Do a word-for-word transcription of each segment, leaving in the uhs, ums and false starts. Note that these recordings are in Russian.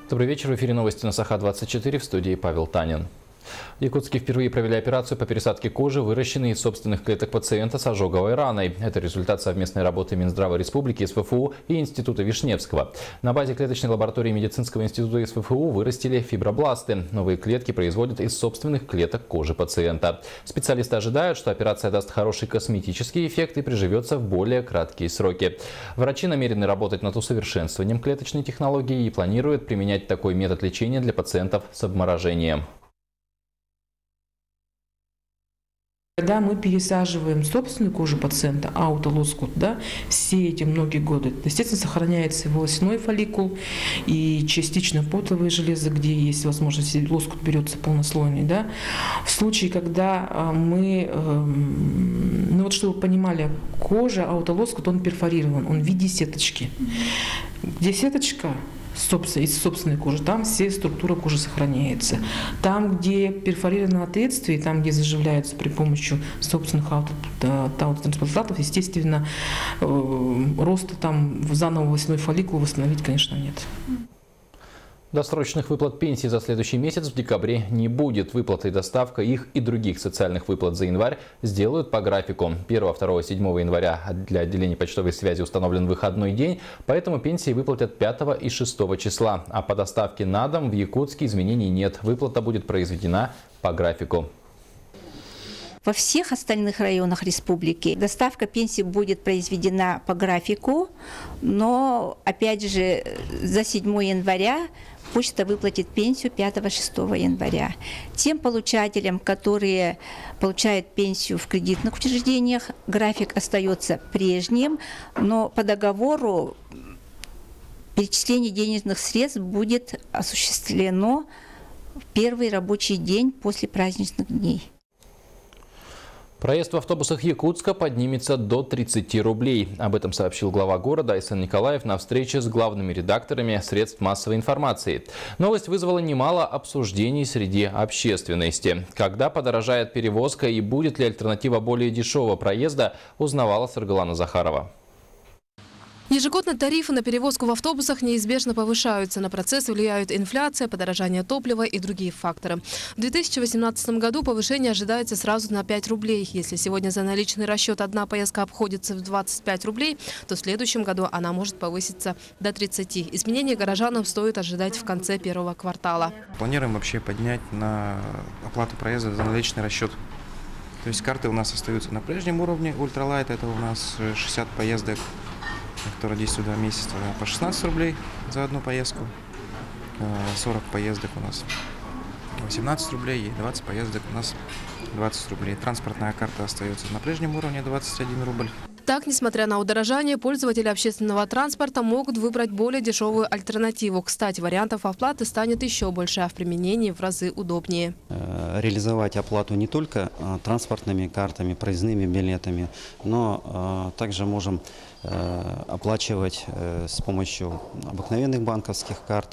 Добрый вечер. В эфире новости на Саха двадцать четыре, в студии Павел Танин. В Якутске впервые провели операцию по пересадке кожи, выращенной из собственных клеток пациента с ожоговой раной. Это результат совместной работы Минздрава Республики, СФФУ и Института Вишневского. На базе клеточной лаборатории Медицинского института СФФУ вырастили фибробласты. Новые клетки производят из собственных клеток кожи пациента. Специалисты ожидают, что операция даст хороший косметический эффект и приживется в более краткие сроки. Врачи намерены работать над усовершенствованием клеточной технологии и планируют применять такой метод лечения для пациентов с обморожением. Когда мы пересаживаем собственную кожу пациента, аутолоскут, да, все эти многие годы, естественно, сохраняется волосяной фолликул и частично потовые железы, где есть возможность, лоскут берется полнослойный. Да. В случае, когда мы, ну вот чтобы вы понимали, кожа, аутолоскут, он перфорирован, он в виде сеточки. Где сеточка из собственной кожи, там все структура кожи сохраняется. Там, где перфорировано отверстие, там, где заживляется при помощи собственных аутотрансплантатов, естественно, роста там заново волосяной фолликул восстановить, конечно, нет. Досрочных выплат пенсий за следующий месяц в декабре не будет. Выплаты и доставка их и других социальных выплат за январь сделают по графику. первого, второго, седьмого января для отделений почтовой связи установлен выходной день, поэтому пенсии выплатят пятого и шестого числа. А по доставке на дом в Якутске изменений нет. Выплата будет произведена по графику. Во всех остальных районах республики доставка пенсий будет произведена по графику, но, опять же, за седьмого января почта выплатит пенсию пятого-шестого января. Тем получателям, которые получают пенсию в кредитных учреждениях, график остается прежним, но по договору перечисление денежных средств будет осуществлено в первый рабочий день после праздничных дней. Проезд в автобусах Якутска поднимется до тридцати рублей. Об этом сообщил глава города Айсан Николаев на встрече с главными редакторами средств массовой информации. Новость вызвала немало обсуждений среди общественности. Когда подорожает перевозка и будет ли альтернатива более дешевого проезда, узнавала Саргалана Захарова. Ежегодно тарифы на перевозку в автобусах неизбежно повышаются. На процесс влияют инфляция, подорожание топлива и другие факторы. В две тысячи восемнадцатом году повышение ожидается сразу на пять рублей. Если сегодня за наличный расчет одна поездка обходится в двадцать пять рублей, то в следующем году она может повыситься до тридцати. Изменения горожанам стоит ожидать в конце первого квартала. Планируем вообще поднять на оплату проезда за наличный расчет. То есть карты у нас остаются на прежнем уровне. Ультралайт — это у нас шестьдесят поездок, которые действуют два месяца, по шестнадцать рублей за одну поездку, сорок поездок у нас восемнадцать рублей и двадцать поездок у нас двадцать рублей. Транспортная карта остается на прежнем уровне двадцать один рубль. Так, несмотря на удорожание, пользователи общественного транспорта могут выбрать более дешевую альтернативу. Кстати, вариантов оплаты станет еще больше, а в применении в разы удобнее. Реализовать оплату не только транспортными картами, проездными билетами, но также можем оплачивать с помощью обыкновенных банковских карт,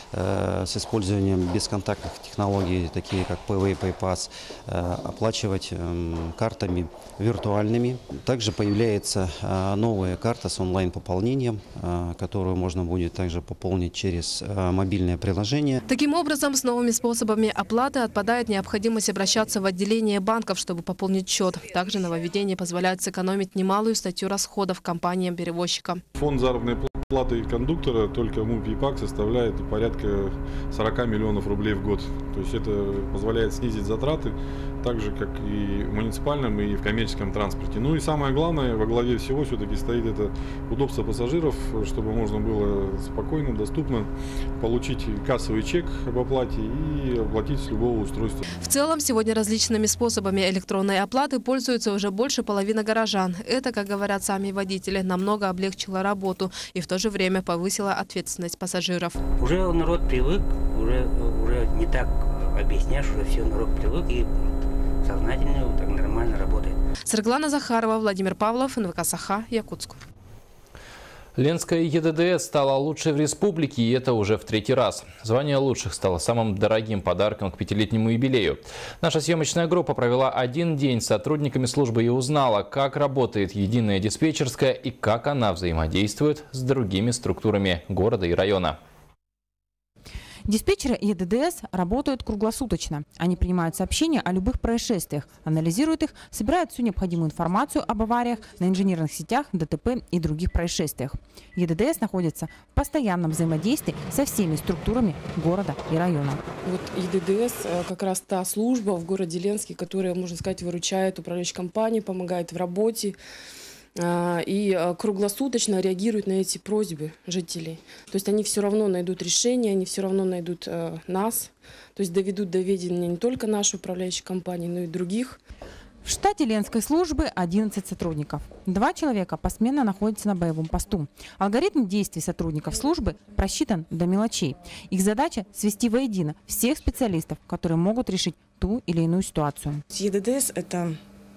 с использованием бесконтактных технологий, такие как пэ вэ и PayPass, оплачивать картами виртуальными. Также появляется новая карта с онлайн-пополнением, которую можно будет также пополнить через мобильное приложение. Таким образом, с новыми способами оплаты отпадает необходимость обращаться в отделение банков, чтобы пополнить счет. Также нововведение позволяет сэкономить немалую статью расходов компаниям-перевозчикам. Фонд заработной платы кондуктора только МУП и ПАК составляет порядка сорока миллионов рублей в год. То есть это позволяет снизить затраты, так же как и в муниципальном, и в коммерческом транспорте. Ну и самое главное, во главе всего все-таки стоит это удобство пассажиров, чтобы можно было спокойно, доступно получить кассовый чек об оплате и оплатить с любого устройства. В целом, сегодня различными способами электронной оплаты пользуются уже больше половины горожан. Это, как говорят сами водители, намного облегчило работу и в то же время повысило ответственность пассажиров. Уже народ привык, уже, уже не так объясняешь, уже все, народ привык и сознательно так нормально работает. Саргалана Захарова, Владимир Павлов, эн вэ ка Саха, Якутск. Ленская е дэ дэ эс стала лучшей в республике, и это уже в третий раз. Звание лучших стало самым дорогим подарком к пятилетнему юбилею. Наша съемочная группа провела один день с сотрудниками службы и узнала, как работает единая диспетчерская и как она взаимодействует с другими структурами города и района. Диспетчеры ЕДДС работают круглосуточно. Они принимают сообщения о любых происшествиях, анализируют их, собирают всю необходимую информацию об авариях на инженерных сетях, ДТП и других происшествиях. ЕДДС находится в постоянном взаимодействии со всеми структурами города и района. Вот ЕДДС как раз та служба в городе Ленске, которая, можно сказать, выручает управляющие компании, помогает в работе и круглосуточно реагирует на эти просьбы жителей. То есть они все равно найдут решение, они все равно найдут нас, то есть доведут до ведения не только нашей управляющей компании, но и других. В штате Ленской службы одиннадцать сотрудников. Два человека посменно находятся на боевом посту. Алгоритм действий сотрудников службы просчитан до мелочей. Их задача – свести воедино всех специалистов, которые могут решить ту или иную ситуацию. ЕДДС – это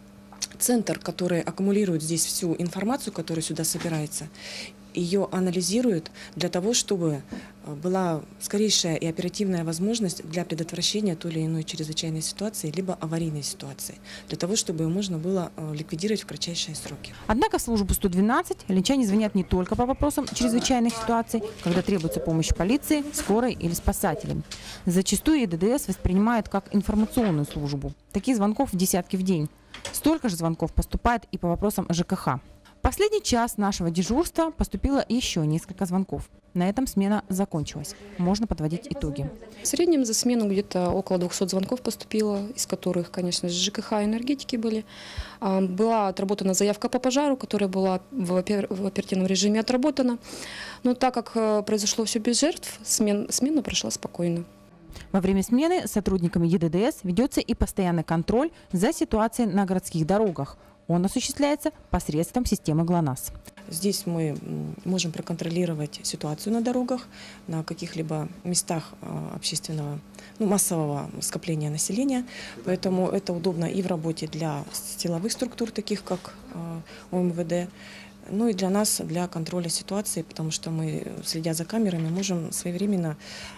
центр, который аккумулирует здесь всю информацию, которая сюда собирается, ее анализирует для того, чтобы была скорейшая и оперативная возможность для предотвращения той или иной чрезвычайной ситуации, либо аварийной ситуации, для того, чтобы ее можно было ликвидировать в кратчайшие сроки. Однако в службу сто двенадцать ленчане звонят не только по вопросам чрезвычайных ситуаций, когда требуется помощь полиции, скорой или спасателям. Зачастую ЕДДС воспринимает как информационную службу. Таких звонков в десятки в день. Столько же звонков поступает и по вопросам ЖКХ. В последний час нашего дежурства поступило еще несколько звонков. На этом смена закончилась. Можно подводить итоги. В среднем за смену где-то около двухсот звонков поступило, из которых, конечно же, ЖКХ и энергетики были. Была отработана заявка по пожару, которая была в оперативном режиме отработана. Но так как произошло все без жертв, смен, смена прошла спокойно. Во время смены сотрудниками ЕДДС ведется и постоянный контроль за ситуацией на городских дорогах. Он осуществляется посредством системы ГЛОНАСС. Здесь мы можем проконтролировать ситуацию на дорогах, на каких-либо местах общественного, ну, массового скопления населения. Поэтому это удобно и в работе для силовых структур, таких как ОМВД, ну и для нас, для контроля ситуации, потому что мы, следя за камерами, можем своевременно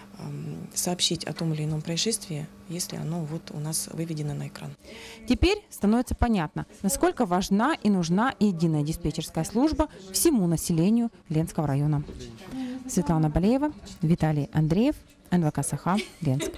сообщить о том или ином происшествии, если оно вот у нас выведено на экран. Теперь становится понятно, насколько важна и нужна единая диспетчерская служба всему населению Ленского района. Светлана Балеева, Виталий Андреев, эн вэ ка «Саха», Ленск.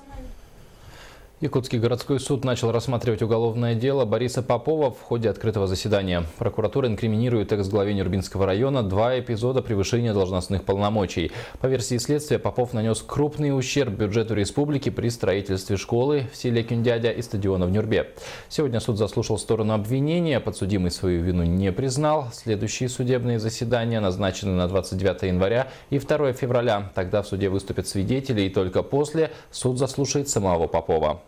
Якутский городской суд начал рассматривать уголовное дело Бориса Попова в ходе открытого заседания. Прокуратура инкриминирует экс-главе Нюрбинского района два эпизода превышения должностных полномочий. По версии следствия, Попов нанес крупный ущерб бюджету республики при строительстве школы в селе Кюндядя и стадиона в Нюрбе. Сегодня суд заслушал сторону обвинения. Подсудимый свою вину не признал. Следующие судебные заседания назначены на двадцать девятое января и второе февраля. Тогда в суде выступят свидетели, и только после суд заслушает самого Попова.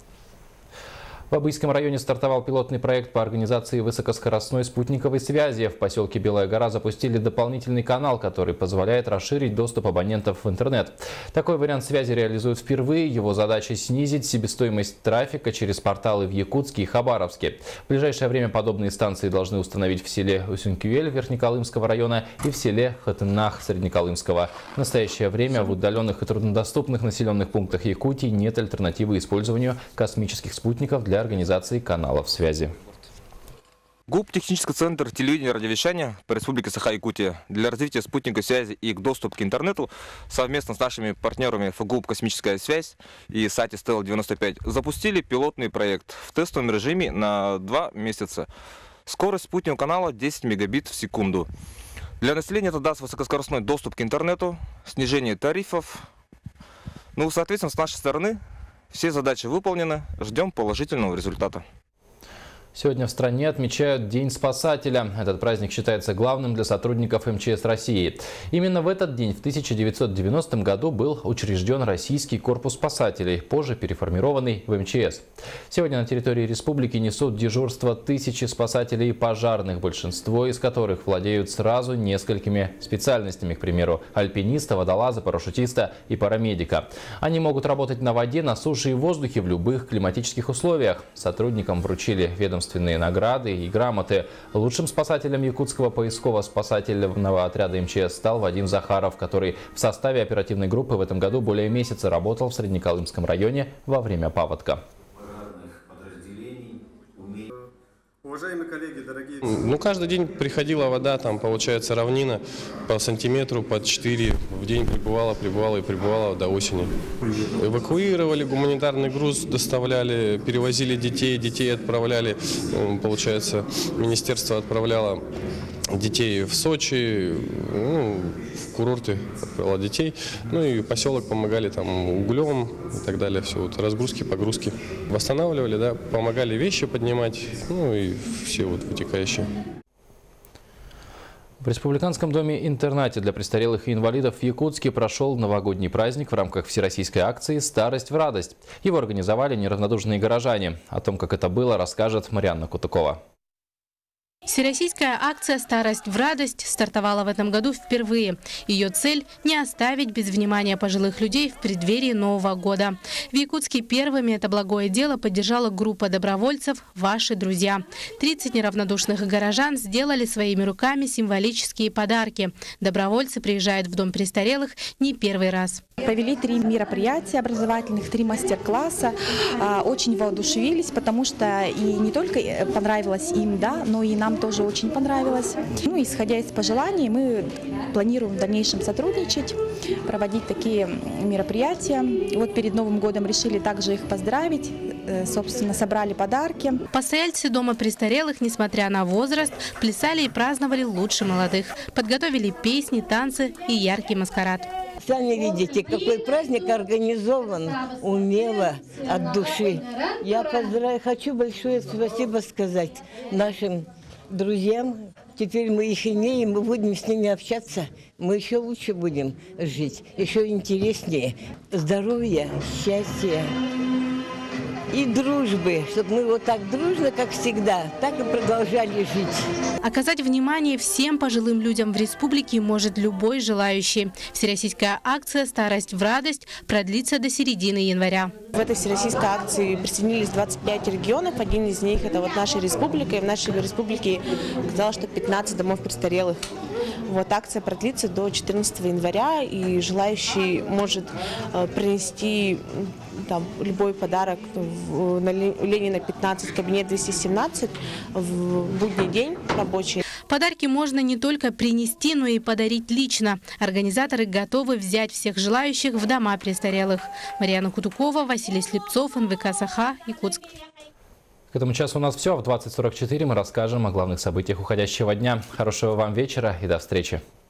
В Абыйском районе стартовал пилотный проект по организации высокоскоростной спутниковой связи. В поселке Белая Гора запустили дополнительный канал, который позволяет расширить доступ абонентов в интернет. Такой вариант связи реализуют впервые. Его задача — снизить себестоимость трафика через порталы в Якутске и Хабаровске. В ближайшее время подобные станции должны установить в селе Усюнкюэль Верхнеколымского района и в селе Хатынах Среднеколымского. В настоящее время в удаленных и труднодоступных населенных пунктах Якутии нет альтернативы использованию космических спутников для организации каналов связи. ГУП «Технический центр телевидения и радиовещания» по Республике Саха-Якутия для развития спутниковой связи и доступа к интернету совместно с нашими партнерами ФГУП «Космическая связь» и сати Стелла девяносто пять запустили пилотный проект в тестовом режиме на два месяца. Скорость спутникового канала десять мегабит в секунду. Для населения это даст высокоскоростной доступ к интернету, снижение тарифов. Ну, соответственно, с нашей стороны все задачи выполнены, ждем положительного результата. Сегодня в стране отмечают День спасателя. Этот праздник считается главным для сотрудников эм че эс России. Именно в этот день, в тысяча девятьсот девяностом году, был учрежден Российский корпус спасателей, позже переформированный в эм че эс. Сегодня на территории республики несут дежурство тысячи спасателей и пожарных, большинство из которых владеют сразу несколькими специальностями, к примеру, альпиниста, водолаза, парашютиста и парамедика. Они могут работать на воде, на суше и в воздухе в любых климатических условиях. Сотрудникам вручили ведомственные награды и грамоты. Лучшим спасателем якутского поисково-спасательного отряда эм че эс стал Вадим Захаров, который в составе оперативной группы в этом году более месяца работал в Среднеколымском районе во время паводка. У Уважаемые коллеги, дорогие... Ну, каждый день приходила вода, там, получается, равнина по сантиметру, по четыре в день прибывала, прибывала и прибывала до осени. Эвакуировали, гуманитарный груз доставляли, перевозили детей, детей отправляли, получается, министерство отправляло детей в Сочи, ну, в курорты отправило детей, ну и поселок помогали там углем и так далее, все, вот, разгрузки, погрузки. Восстанавливали, да, помогали вещи поднимать, ну и все вот вытекающие. В Республиканском доме-интернате для престарелых и инвалидов в Якутске прошел новогодний праздник в рамках всероссийской акции «Старость в радость». Его организовали неравнодушные горожане. О том, как это было, расскажет Марьяна Кутукова. Всероссийская акция «Старость в радость» стартовала в этом году впервые. Ее цель – не оставить без внимания пожилых людей в преддверии Нового года. В Якутске первыми это благое дело поддержала группа добровольцев «Ваши друзья». тридцать неравнодушных горожан сделали своими руками символические подарки. Добровольцы приезжают в дом престарелых не первый раз. Провели три мероприятия образовательных, три мастер-класса. Очень воодушевились, потому что и не только понравилось им, да, но и нам тоже очень понравилось. Ну, исходя из пожеланий, мы планируем в дальнейшем сотрудничать, проводить такие мероприятия. Вот перед Новым годом решили также их поздравить, собственно, собрали подарки. Постояльцы дома престарелых, несмотря на возраст, плясали и праздновали лучше молодых. Подготовили песни, танцы и яркий маскарад. Сами видите, какой праздник организован, умело, от души. Я поздравляю, хочу большое спасибо сказать нашим друзьям. Теперь мы их имеем, мы будем с ними общаться. Мы еще лучше будем жить, еще интереснее. Здоровья, счастья и дружбы, чтобы мы вот так дружно, как всегда, так и продолжали жить. Оказать внимание всем пожилым людям в республике может любой желающий. Всероссийская акция «Старость в радость» продлится до середины января. В этой всероссийской акции присоединились двадцать пять регионов. Один из них – это вот наша республика. И в нашей республике оказалось, что пятнадцать домов престарелых. Вот акция продлится до четырнадцатого января, и желающий может э, принести там любой подарок в, на Ленина пятнадцать, кабинет двести семнадцать в будний день рабочий. Подарки можно не только принести, но и подарить лично. Организаторы готовы взять всех желающих в дома престарелых. Марьяна Кутукова, Василий Слепцов, эн вэ ка «Саха», Якутск. К этому часу у нас все. В двадцать сорок четыре мы расскажем о главных событиях уходящего дня. Хорошего вам вечера и до встречи.